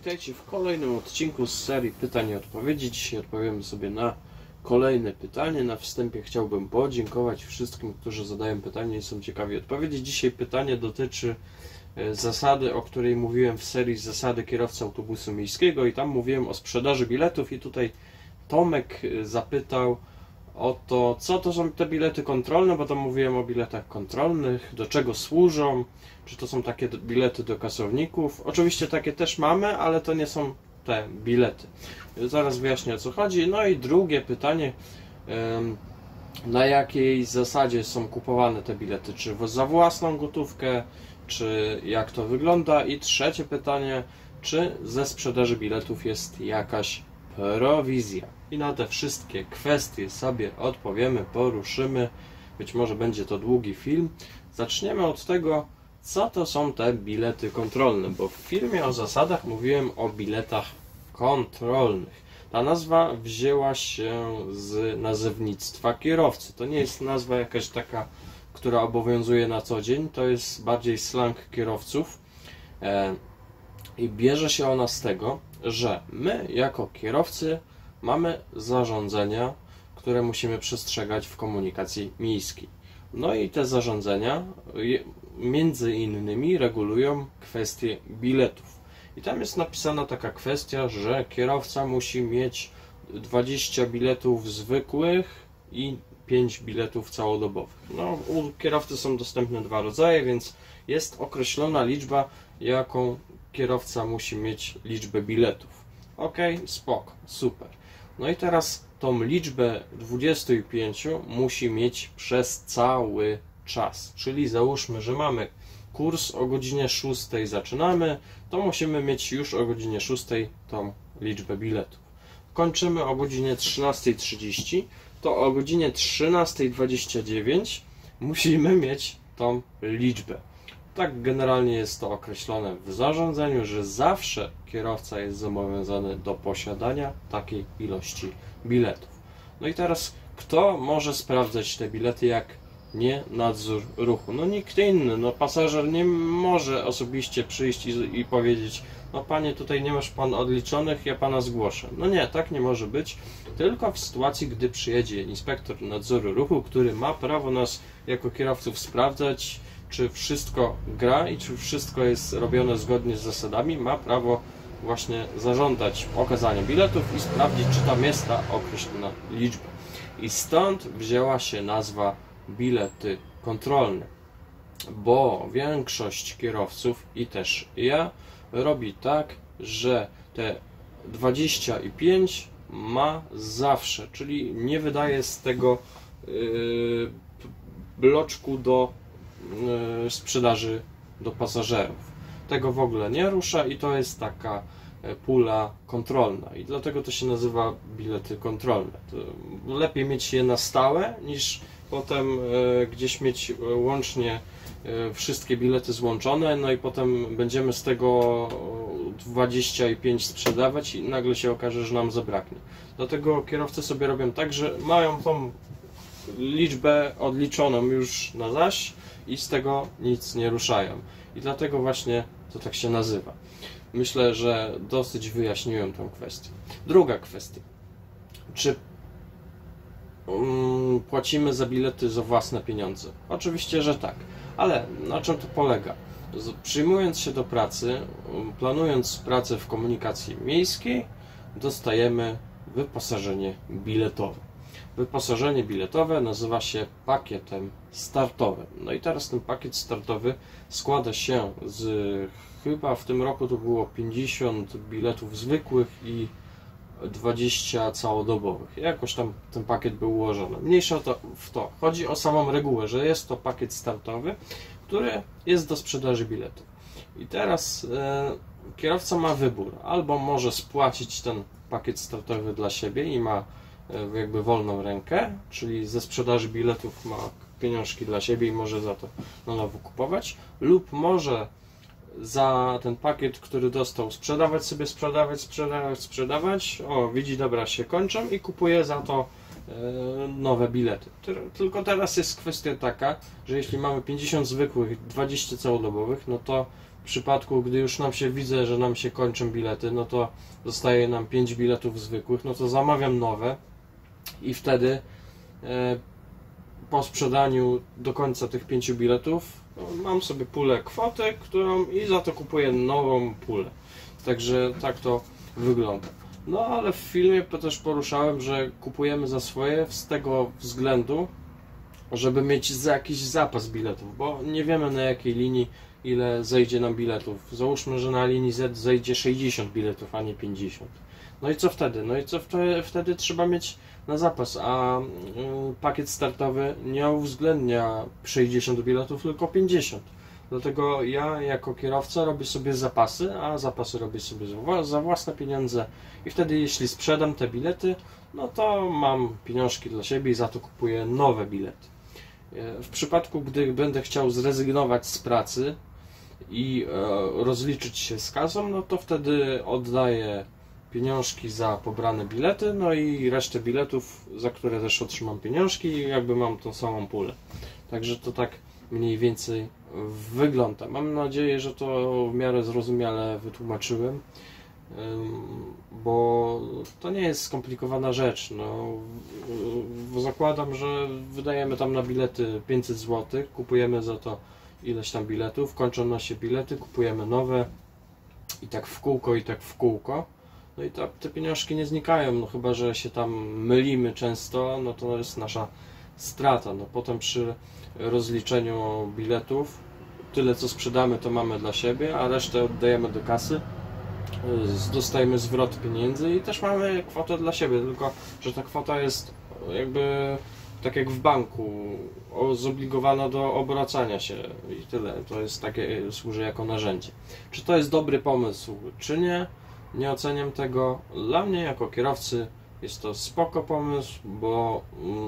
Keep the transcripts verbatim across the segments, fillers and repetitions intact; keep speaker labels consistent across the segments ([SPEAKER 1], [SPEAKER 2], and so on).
[SPEAKER 1] Witajcie w kolejnym odcinku z serii pytań i odpowiedzi. Dzisiaj odpowiemy sobie na kolejne pytanie. Na wstępie chciałbym podziękować wszystkim, którzy zadają pytania i są ciekawi odpowiedzi. Dzisiaj pytanie dotyczy zasady, o której mówiłem w serii Zasady kierowcy autobusu miejskiego i tam mówiłem o sprzedaży biletów i tutaj Tomek zapytał o to, co to są te bilety kontrolne, bo tam mówiłem o biletach kontrolnych, do czego służą, czy to są takie bilety do kasowników. Oczywiście takie też mamy, ale to nie są te bilety. Zaraz wyjaśnię, o co chodzi. No i drugie pytanie, na jakiej zasadzie są kupowane te bilety, czy za własną gotówkę, czy jak to wygląda. I trzecie pytanie, czy ze sprzedaży biletów jest jakaś prowizja. I na te wszystkie kwestie sobie odpowiemy, poruszymy. Być może będzie to długi film. Zaczniemy od tego, co to są te bilety kontrolne, bo w filmie o zasadach mówiłem o biletach kontrolnych. Ta nazwa wzięła się z nazewnictwa kierowcy. To nie jest nazwa jakaś taka, która obowiązuje na co dzień, to jest bardziej slang kierowców. I bierze się ona z tego, że my jako kierowcy mamy zarządzenia, które musimy przestrzegać w komunikacji miejskiej. No i te zarządzenia między innymi regulują kwestie biletów. I tam jest napisana taka kwestia, że kierowca musi mieć dwadzieścia biletów zwykłych i pięć biletów całodobowych. No, u kierowcy są dostępne dwa rodzaje, więc jest określona liczba, jaką kierowca musi mieć liczbę biletów. Ok, spoko, super. No i teraz tą liczbę dwudziestu pięciu musi mieć przez cały czas. Czyli załóżmy, że mamy kurs o godzinie szóstej zaczynamy, to musimy mieć już o godzinie szóstej tą liczbę biletów. Kończymy o godzinie trzynastej trzydzieści, to o godzinie trzynastej dwadzieścia dziewięć musimy mieć tą liczbę. Tak generalnie jest to określone w zarządzeniu, że zawsze kierowca jest zobowiązany do posiadania takiej ilości biletów. No i teraz kto może sprawdzać te bilety, jak nie nadzór ruchu? No nikt inny. No pasażer nie może osobiście przyjść i, i powiedzieć: no panie, tutaj nie masz pan odliczonych, ja pana zgłoszę. No nie, tak nie może być. Tylko w sytuacji, gdy przyjedzie inspektor nadzoru ruchu, który ma prawo nas jako kierowców sprawdzać, czy wszystko gra i czy wszystko jest robione zgodnie z zasadami, ma prawo właśnie zażądać okazania biletów i sprawdzić, czy tam jest ta określona liczba. I stąd wzięła się nazwa bilety kontrolne, bo większość kierowców i też ja robi tak, że te dwadzieścia pięć ma zawsze, czyli nie wydaje z tego yy, bloczku do yy, sprzedaży do pasażerów. Tego w ogóle nie rusza i to jest taka pula kontrolna i dlatego to się nazywa bilety kontrolne. To lepiej mieć je na stałe, niż potem e, gdzieś mieć łącznie e, wszystkie bilety złączone, no i potem będziemy z tego dwadzieścia pięć sprzedawać i nagle się okaże, że nam zabraknie. Dlatego kierowcy sobie robią tak, że mają tą liczbę odliczoną już na zaś i z tego nic nie ruszają. I dlatego właśnie to tak się nazywa. Myślę, że dosyć wyjaśniłem tę kwestię. Druga kwestia. Czy um, płacimy za bilety za własne pieniądze? Oczywiście, że tak. Ale na czym to polega? Przyjmując się do pracy, planując pracę w komunikacji miejskiej, dostajemy wyposażenie biletowe. Wyposażenie biletowe nazywa się pakietem startowym. No i teraz ten pakiet startowy składa się z, chyba w tym roku to było pięćdziesiąt biletów zwykłych i dwadzieścia całodobowych. Jakoś tam ten pakiet był ułożony. Mniejsza to w to. Chodzi o samą regułę, że jest to pakiet startowy, który jest do sprzedaży biletów. I teraz e, kierowca ma wybór. Albo może spłacić ten pakiet startowy dla siebie i ma jakby wolną rękę, czyli ze sprzedaży biletów ma pieniążki dla siebie i może za to na nowo kupować, lub może za ten pakiet, który dostał, sprzedawać sobie, sprzedawać, sprzedawać, sprzedawać. O, widzi, dobra, się kończą i kupuje za to e, nowe bilety. Tylko teraz jest kwestia taka, że jeśli mamy pięćdziesiąt zwykłych, dwadzieścia całodobowych, no to w przypadku, gdy już nam się widzę, że nam się kończą bilety, no to zostaje nam pięć biletów zwykłych, no to zamawiam nowe i wtedy e, po sprzedaniu do końca tych pięciu biletów no, mam sobie pulę kwoty, którą i za to kupuję nową pulę. Także tak to wygląda. No ale w filmie to też poruszałem, że kupujemy za swoje z tego względu, żeby mieć za jakiś zapas biletów, bo nie wiemy na jakiej linii ile zejdzie nam biletów. Załóżmy, że na linii Z zejdzie sześćdziesiąt biletów, a nie pięćdziesiąt. No i co wtedy? No i co wtedy, wtedy trzeba mieć na zapas, a y, pakiet startowy nie uwzględnia sześćdziesiąt biletów, tylko pięćdziesiąt. Dlatego ja jako kierowca robię sobie zapasy, a zapasy robię sobie za własne pieniądze i wtedy jeśli sprzedam te bilety, no to mam pieniążki dla siebie i za to kupuję nowe bilety. W przypadku, gdy będę chciał zrezygnować z pracy i rozliczyć się z kasą, no to wtedy oddaję pieniążki za pobrane bilety, no i resztę biletów, za które też otrzymam pieniążki i jakby mam tą samą pulę. Także to tak mniej więcej wygląda. Mam nadzieję, że to w miarę zrozumiale wytłumaczyłem, bo to nie jest skomplikowana rzecz. No, zakładam, że wydajemy tam na bilety pięćset złotych, kupujemy za to ileś tam biletów, kończą nam się bilety, kupujemy nowe i tak w kółko, i tak w kółko. No i to, te pieniążki nie znikają, no chyba że się tam mylimy często, no to jest nasza strata. No potem przy rozliczeniu biletów tyle co sprzedamy to mamy dla siebie, a resztę oddajemy do kasy, dostajemy zwrot pieniędzy i też mamy kwotę dla siebie, tylko że ta kwota jest jakby tak jak w banku zobligowana do obracania się i tyle. To jest takie, służy jako narzędzie. Czy to jest dobry pomysł, czy nie? Nie oceniam tego. Dla mnie jako kierowcy jest to spoko pomysł, bo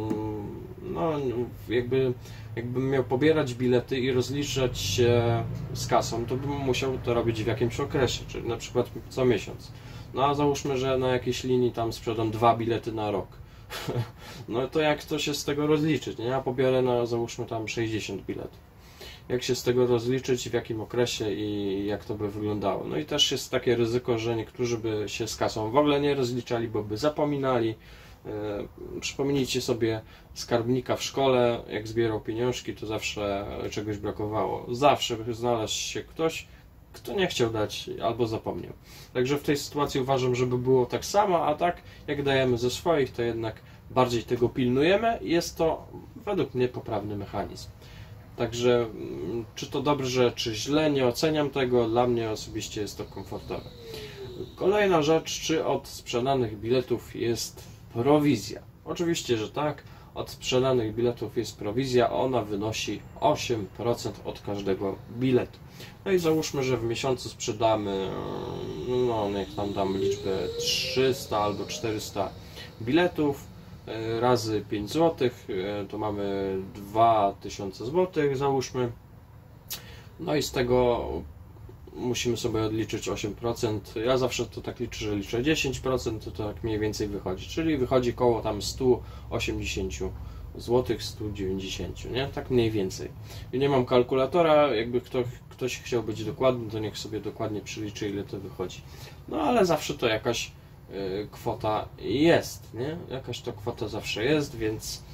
[SPEAKER 1] no jakby jakbym miał pobierać bilety i rozliczać się z kasą, to bym musiał to robić w jakimś okresie, czyli na przykład co miesiąc. No a załóżmy, że na jakiejś linii tam sprzedam dwa bilety na rok. No to jak to się z tego rozliczyć? Nie? Ja pobiorę na załóżmy tam sześćdziesiąt biletów. Jak się z tego rozliczyć, w jakim okresie i jak to by wyglądało. No i też jest takie ryzyko, że niektórzy by się z kasą w ogóle nie rozliczali, bo by zapominali. Yy, przypomnijcie sobie skarbnika w szkole, jak zbierał pieniążki, to zawsze czegoś brakowało. Zawsze by znalazł się ktoś, kto nie chciał dać albo zapomniał. Także w tej sytuacji uważam, żeby było tak samo, a tak jak dajemy ze swoich, to jednak bardziej tego pilnujemy i jest to według mnie poprawny mechanizm. Także czy to dobrze, czy źle, nie oceniam tego, dla mnie osobiście jest to komfortowe. Kolejna rzecz, czy od sprzedanych biletów jest prowizja? Oczywiście, że tak, od sprzedanych biletów jest prowizja, ona wynosi osiem procent od każdego biletu. No i załóżmy, że w miesiącu sprzedamy, no niech tam dam liczbę trzysta albo czterysta biletów, razy pięć złotych, to mamy dwa tysiące złotych, załóżmy. No i z tego musimy sobie odliczyć osiem procent. Ja zawsze to tak liczę, że liczę dziesięć procent, to tak mniej więcej wychodzi. Czyli wychodzi koło tam sto osiemdziesiąt złotych, sto dziewięćdziesiąt, nie? Tak mniej więcej. I nie mam kalkulatora, jakby ktoś, ktoś chciał być dokładny, to niech sobie dokładnie przeliczy, ile to wychodzi. No ale zawsze to jakaś kwota jest, nie? Jakaś to kwota zawsze jest, więc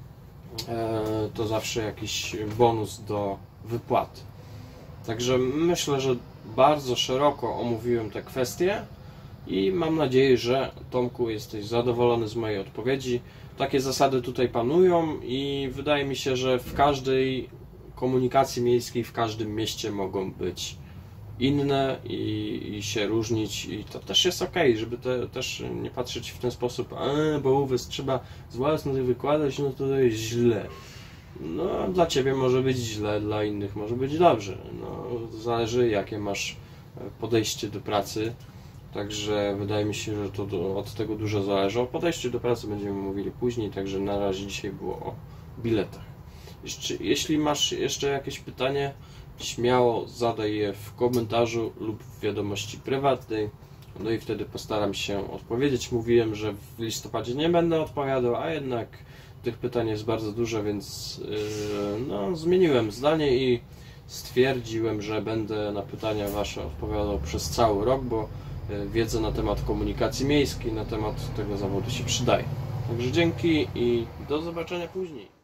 [SPEAKER 1] e, to zawsze jakiś bonus do wypłaty. Także myślę, że bardzo szeroko omówiłem te kwestie i mam nadzieję, że Tomku jesteś zadowolony z mojej odpowiedzi. Takie zasady tutaj panują i wydaje mi się, że w każdej komunikacji miejskiej, w każdym mieście mogą być inne i, i się różnić i to też jest ok, żeby te, też nie patrzeć w ten sposób, a bo uwys trzeba z własnych wykładać, no to jest źle. No dla Ciebie może być źle, dla innych może być dobrze. No, zależy jakie masz podejście do pracy, także wydaje mi się, że to do, od tego dużo zależy. O podejściu do pracy będziemy mówili później, także na razie dzisiaj było o biletach. Jeszcze, jeśli masz jeszcze jakieś pytanie, śmiało zadaj je w komentarzu lub w wiadomości prywatnej, no i wtedy postaram się odpowiedzieć. Mówiłem, że w listopadzie nie będę odpowiadał, a jednak tych pytań jest bardzo dużo, więc yy, no, zmieniłem zdanie i stwierdziłem, że będę na pytania Wasze odpowiadał przez cały rok, bo wiedza na temat komunikacji miejskiej, na temat tego zawodu się przydaje. Także dzięki i do zobaczenia później.